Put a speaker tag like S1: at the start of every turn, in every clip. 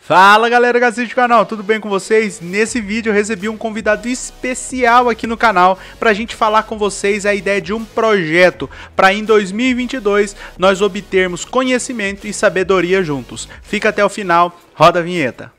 S1: Fala galera que assiste o canal, tudo bem com vocês? Nesse vídeo eu recebi um convidado especial aqui no canal para a gente falar com vocês a ideia de um projeto para em 2022 nós obtermos conhecimento e sabedoria juntos. Fica até o final, roda a vinheta.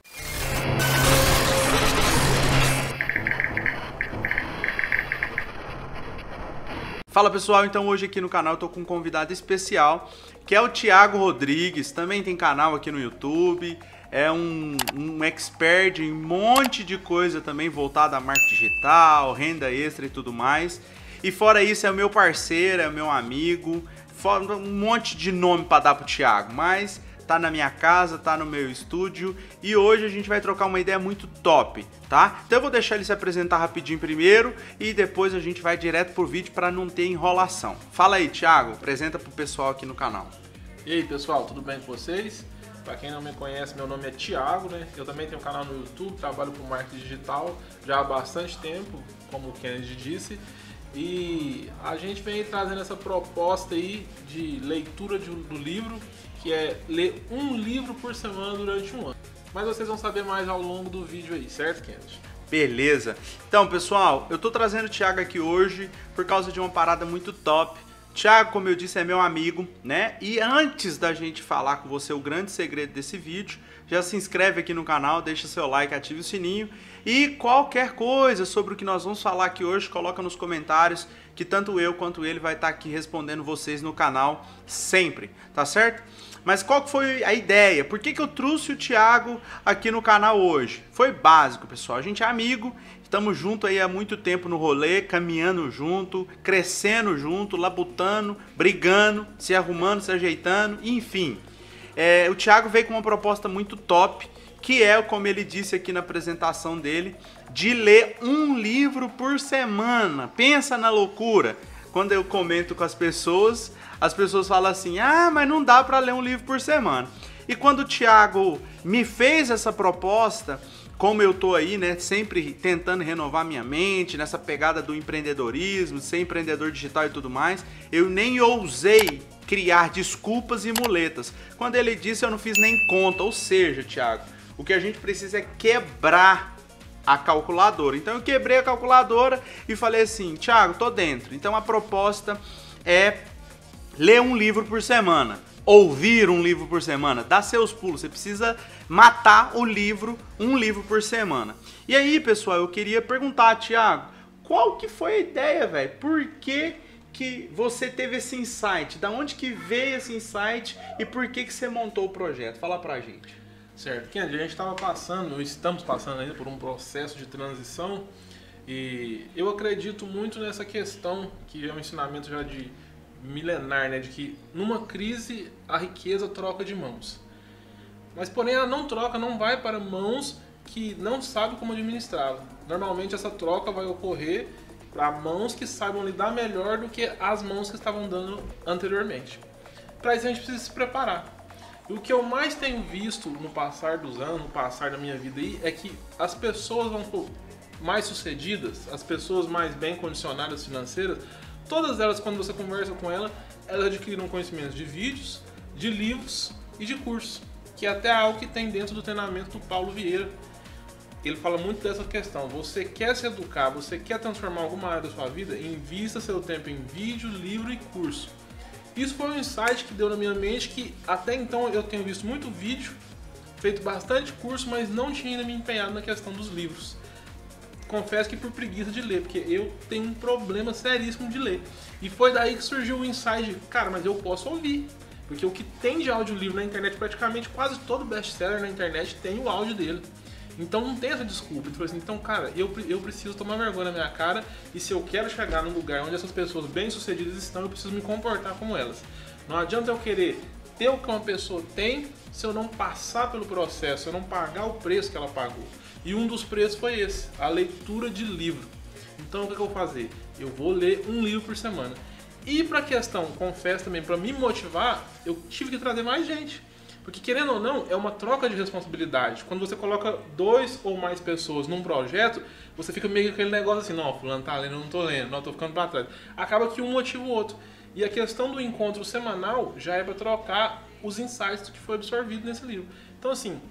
S1: Fala pessoal, então hoje aqui no canal eu tô com um convidado especial que é o Thiago Rodrigues, também tem canal aqui no YouTube. É um expert em um monte de coisa também voltada a marketing digital, renda extra e tudo mais. E fora isso é o meu parceiro, é o meu amigo, um monte de nome para dar pro Thiago, mas tá na minha casa, tá no meu estúdio e hoje a gente vai trocar uma ideia muito top, tá? Então eu vou deixar ele se apresentar rapidinho primeiro e depois a gente vai direto pro vídeo para não ter enrolação. Fala aí, Thiago, apresenta pro pessoal aqui no canal.
S2: E aí pessoal, tudo bem com vocês? Para quem não me conhece, meu nome é Thiago, né? Eu também tenho um canal no YouTube, trabalho com marketing digital já há bastante tempo, como o Kennedy disse. E a gente vem trazendo essa proposta aí de leitura do livro, que é ler um livro por semana durante um ano. Mas vocês vão saber mais ao longo do vídeo aí, certo, Kennedy?
S1: Beleza. Então, pessoal, eu tô trazendo o Thiago aqui hoje por causa de uma parada muito top. Thiago, como eu disse, é meu amigo, né? E antes da gente falar com você o grande segredo desse vídeo, já se inscreve aqui no canal, deixa seu like, ative o sininho. E qualquer coisa sobre o que nós vamos falar aqui hoje, coloca nos comentários, que tanto eu quanto ele vai estar aqui respondendo vocês no canal sempre, tá certo? Mas qual que foi a ideia? Por que eu trouxe o Thiago aqui no canal hoje? Foi básico, pessoal. A gente é amigo, estamos juntos aí há muito tempo no rolê, caminhando junto, crescendo junto, labutando, brigando, se arrumando, se ajeitando, enfim. O Thiago veio com uma proposta muito top, que é, como ele disse aqui na apresentação dele, de ler um livro por semana. Pensa na loucura. Quando eu comento com as pessoas falam assim, ah, mas não dá para ler um livro por semana. E quando o Thiago me fez essa proposta, como eu tô aí, né, sempre tentando renovar minha mente, nessa pegada do empreendedorismo, ser empreendedor digital e tudo mais, eu nem ousei criar desculpas e muletas. Quando ele disse, eu não fiz nem conta. Ou seja, Thiago, o que a gente precisa é quebrar a calculadora. Então eu quebrei a calculadora e falei assim, Thiago, tô dentro. Então a proposta é ler um livro por semana, ouvir um livro por semana, dar seus pulos. Você precisa matar o livro, um livro por semana. E aí, pessoal, eu queria perguntar, Thiago, qual que foi a ideia, velho? Por que você teve esse insight? Da onde que veio esse insight e por que você montou o projeto? Fala pra gente.
S2: Certo, Kennedy, a gente estamos passando ainda por um processo de transição e eu acredito muito nessa questão, que é um ensinamento já de milenar, né, de que numa crise a riqueza troca de mãos. Mas porém ela não vai para mãos que não sabem como administrá-la. Normalmente essa troca vai ocorrer para mãos que saibam lidar melhor do que as mãos que estavam dando anteriormente. Para isso a gente precisa se preparar. E o que eu mais tenho visto no passar dos anos, no passar da minha vida aí, é que as pessoas mais sucedidas, as pessoas mais bem condicionadas financeiras, todas elas, quando você conversa com elas adquiriram conhecimentos de vídeos, de livros e de cursos, que é até algo que tem dentro do treinamento do Paulo Vieira. Ele fala muito dessa questão. Você quer se educar, você quer transformar alguma área da sua vida, invista seu tempo em vídeo, livro e curso. Isso foi um insight que deu na minha mente, que até então eu tenho visto muito vídeo, feito bastante curso, mas não tinha ainda me empenhado na questão dos livros. Confesso que por preguiça de ler, porque eu tenho um problema seríssimo de ler. E foi daí que surgiu o insight de, cara, mas eu posso ouvir. Porque o que tem de audiolivro na internet, praticamente quase todo best-seller na internet tem o áudio dele. Então não tem essa desculpa. Então, cara, eu preciso tomar vergonha na minha cara, e se eu quero chegar num lugar onde essas pessoas bem-sucedidas estão, eu preciso me comportar como elas. Não adianta eu querer ter o que uma pessoa tem se eu não passar pelo processo, se eu não pagar o preço que ela pagou. E um dos preços foi esse, a leitura de livro. Então o que eu vou fazer? Eu vou ler um livro por semana. E para a questão, confesso também, para me motivar, eu tive que trazer mais gente. Porque querendo ou não, é uma troca de responsabilidade. Quando você coloca 2 ou mais pessoas num projeto, você fica meio com aquele negócio assim, não, fulano tá lendo, eu não tô lendo, não, tô ficando para trás. Acaba que um motiva o outro. E a questão do encontro semanal já é para trocar os insights que foi absorvido nesse livro. Então assim,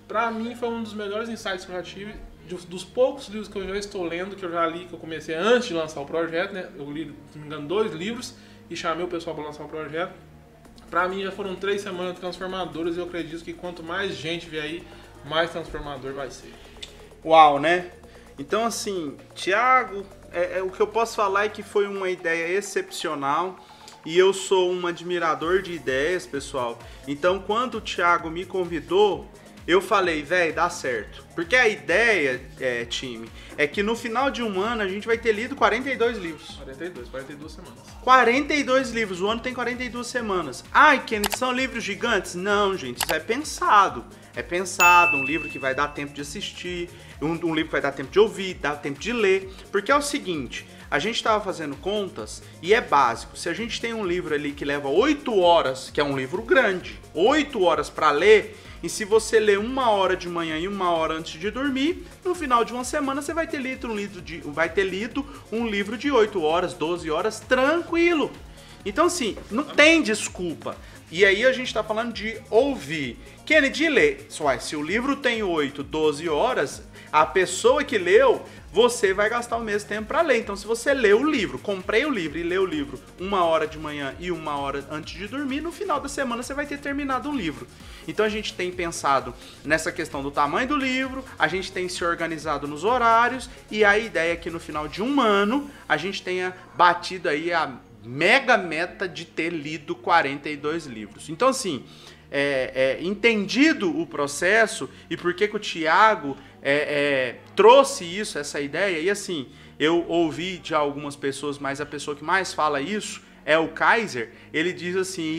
S2: Pra mim foi um dos melhores insights que eu já tive, dos poucos livros que eu já estou lendo, que eu já li, que eu comecei antes de lançar o projeto, né? Eu li, se não me engano, 2 livros e chamei o pessoal para lançar o projeto. Pra mim já foram 3 semanas transformadoras e eu acredito que quanto mais gente vier aí, mais transformador vai ser.
S1: Uau, né? Então assim, Thiago, o que eu posso falar é que foi uma ideia excepcional. E eu sou um admirador de ideias, pessoal. Então, quando o Thiago me convidou, eu falei, velho, dá certo. Porque a ideia, time, é que no final de um ano a gente vai ter lido 42 livros.
S2: 42 semanas.
S1: 42 livros, o ano tem 42 semanas. Ai, Kenneth, são livros gigantes? Não, gente, isso é pensado. É pensado, um livro que vai dar tempo de assistir, um livro que vai dar tempo de ouvir, dar tempo de ler. Porque é o seguinte... A gente estava fazendo contas e é básico. Se a gente tem um livro ali que leva 8 horas, que é um livro grande, 8 horas para ler, e se você ler 1 hora de manhã e 1 hora antes de dormir, no final de uma semana você vai ter lido um livro de 8 horas, 12 horas, tranquilo. Então assim, não tem desculpa. E aí a gente está falando de ouvir. Kennedy, ler. Se o livro tem 8, 12 horas, a pessoa que leu, você vai gastar o mesmo tempo para ler. Então, se você lê o livro, comprei o livro e lê o livro 1 hora de manhã e 1 hora antes de dormir, no final da semana você vai ter terminado um livro. Então, a gente tem pensado nessa questão do tamanho do livro, a gente tem se organizado nos horários e a ideia é que no final de um ano a gente tenha batido aí a mega meta de ter lido 42 livros. Então, assim, entendido o processo e por que o Thiago trouxe isso, essa ideia, e assim, eu ouvi de algumas pessoas, mas a pessoa que mais fala isso é o Kaiser. Ele diz assim,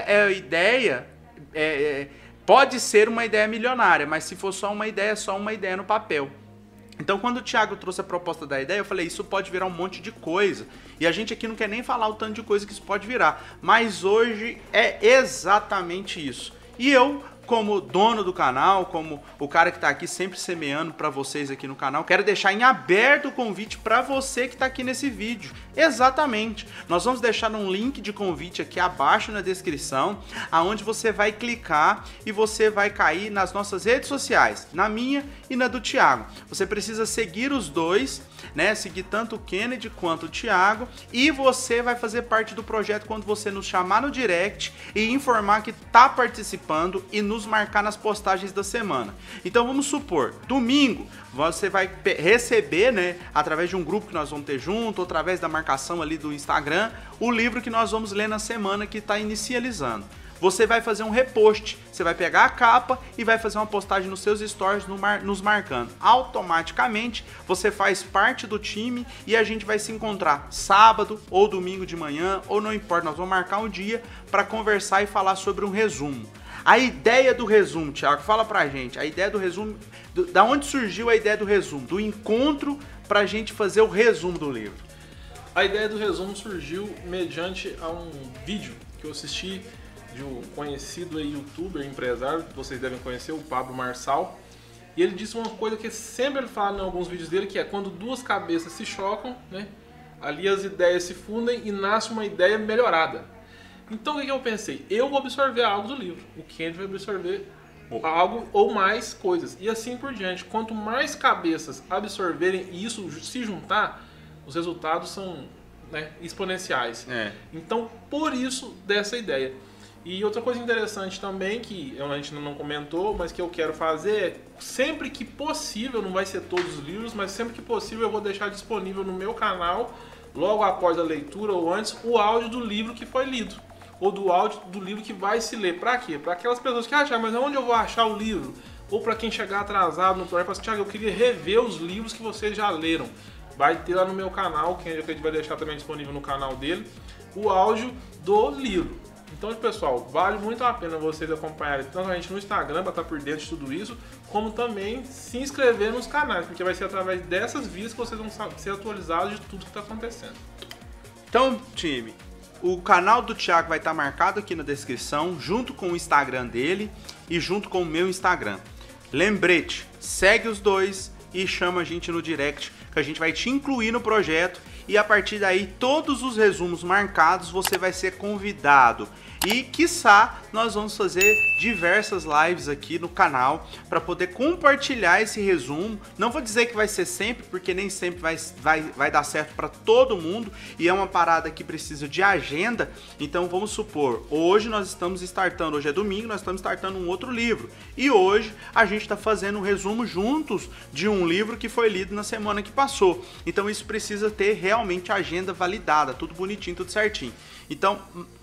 S1: pode ser uma ideia milionária, mas se for só uma ideia, é só uma ideia no papel. Então, quando o Thiago trouxe a proposta da ideia, eu falei, isso pode virar um monte de coisa. E a gente aqui não quer nem falar o tanto de coisa que isso pode virar. Mas hoje é exatamente isso. E eu, como dono do canal, como o cara que está aqui sempre semeando para vocês aqui no canal, quero deixar em aberto o convite para você que está aqui nesse vídeo. Exatamente. Nós vamos deixar um link de convite aqui abaixo na descrição, aonde você vai clicar e você vai cair nas nossas redes sociais, na minha e na do Thiago. Você precisa seguir os dois, né? Seguir tanto o Kennedy quanto o Thiago, e você vai fazer parte do projeto quando você nos chamar no direct e informar que está participando e nos marcar nas postagens da semana. Então vamos supor, domingo você vai receber, né, através de um grupo que nós vamos ter junto, ou através da marcação ali do Instagram, o livro que nós vamos ler na semana que está inicializando. Você vai fazer um repost, você vai pegar a capa e vai fazer uma postagem nos seus stories nos marcando. Automaticamente você faz parte do time e a gente vai se encontrar sábado ou domingo de manhã, ou não importa, nós vamos marcar um dia para conversar e falar sobre um resumo. A ideia do resumo, Thiago, fala pra gente, a ideia do resumo, da onde surgiu a ideia do resumo? Do encontro pra gente fazer o resumo do livro.
S2: A ideia do resumo surgiu mediante a um vídeo que eu assisti de um conhecido aí, youtuber, empresário, que vocês devem conhecer, o Pablo Marçal. E ele disse uma coisa que sempre ele fala em alguns vídeos dele, que é quando duas cabeças se chocam, né? Ali as ideias se fundem e nasce uma ideia melhorada. Então o que eu pensei? Eu vou absorver algo do livro, o Kennedy vai absorver algo ou mais coisas, e assim por diante. Quanto mais cabeças absorverem e isso se juntar, os resultados são, né, exponenciais. Então, por isso dessa ideia. E outra coisa interessante também, que a gente não comentou, mas que eu quero fazer é, sempre que possível, não vai ser todos os livros, mas sempre que possível eu vou deixar disponível no meu canal, logo após a leitura ou antes, o áudio do livro que foi lido. Ou do áudio do livro que vai se ler. Para quê? Para aquelas pessoas que acham, mas onde eu vou achar o livro? Ou para quem chegar atrasado no projeto, Thiago, eu queria rever os livros que vocês já leram. Vai ter lá no meu canal, que a gente vai deixar também disponível no canal dele, o áudio do livro. Então, pessoal, vale muito a pena vocês acompanharem tanto a gente no Instagram para estar por dentro de tudo isso, como também se inscrever nos canais, porque vai ser através dessas vias que vocês vão ser atualizados de tudo que está acontecendo.
S1: Então, time, o canal do Thiago vai estar marcado aqui na descrição, junto com o Instagram dele e junto com o meu Instagram. Lembrete, segue os dois e chama a gente no direct, que a gente vai te incluir no projeto, e a partir daí todos os resumos marcados você vai ser convidado. E, quiçá, nós vamos fazer diversas lives aqui no canal para poder compartilhar esse resumo. Não vou dizer que vai ser sempre, porque nem sempre vai dar certo para todo mundo e é uma parada que precisa de agenda. Então vamos supor, hoje nós estamos startando, hoje é domingo, nós estamos startando um outro livro. E hoje a gente está fazendo um resumo juntos de um livro que foi lido na semana que passou. Então isso precisa ter realmente a agenda validada, tudo bonitinho, tudo certinho. Então,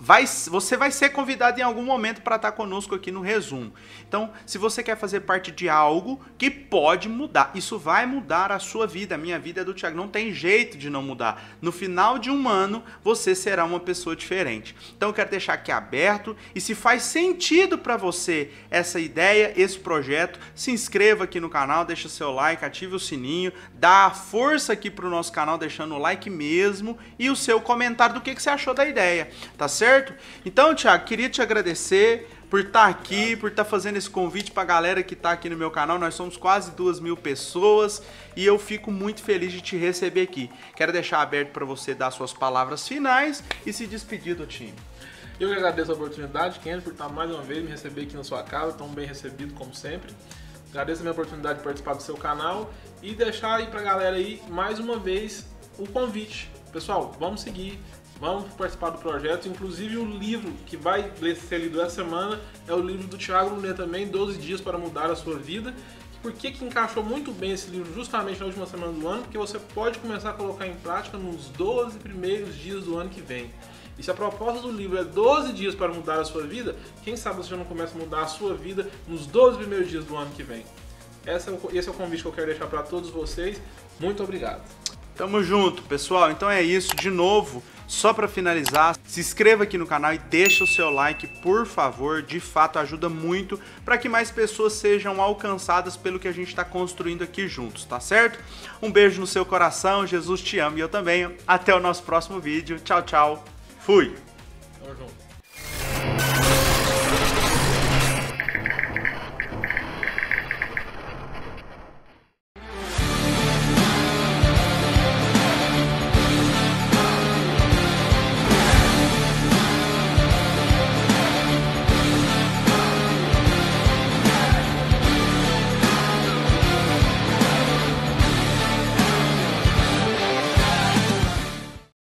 S1: você vai ser convidado em algum momento para estar conosco aqui no resumo. Então, se você quer fazer parte de algo que pode mudar, isso vai mudar a sua vida. A minha vida é do Thiago, não tem jeito de não mudar. No final de um ano, você será uma pessoa diferente. Então, eu quero deixar aqui aberto e se faz sentido para você essa ideia, esse projeto, se inscreva aqui no canal, deixa seu like, ative o sininho, dá força aqui para o nosso canal, deixando o like mesmo e o seu comentário do que você achou da ideia. Tá certo? Então, Thiago, queria te agradecer por estar aqui, por estar fazendo esse convite pra galera que tá aqui no meu canal. Nós somos quase 2.000 pessoas e eu fico muito feliz de te receber aqui. Quero deixar aberto para você dar suas palavras finais e se despedir do time.
S2: Eu que agradeço a oportunidade, Kenny, por estar mais uma vez me receber aqui na sua casa, tão bem recebido como sempre. Agradeço a minha oportunidade de participar do seu canal e deixar aí pra galera aí, mais uma vez, o convite. Pessoal, vamos seguir. Vamos participar do projeto, inclusive o livro que vai ser lido essa semana é o livro do Thiago Brunet também, 12 dias para mudar a sua vida. Por que encaixou muito bem esse livro justamente na última semana do ano? Porque você pode começar a colocar em prática nos 12 primeiros dias do ano que vem. E se a proposta do livro é 12 dias para mudar a sua vida, quem sabe você já não começa a mudar a sua vida nos 12 primeiros dias do ano que vem. Esse é o convite que eu quero deixar para todos vocês. Muito obrigado.
S1: Tamo junto, pessoal. Então é isso. De novo, só para finalizar, se inscreva aqui no canal e deixa o seu like, por favor. De fato, ajuda muito para que mais pessoas sejam alcançadas pelo que a gente está construindo aqui juntos, tá certo? Um beijo no seu coração. Jesus te ama e eu também. Até o nosso próximo vídeo. Tchau, tchau. Fui!
S2: Tamo junto.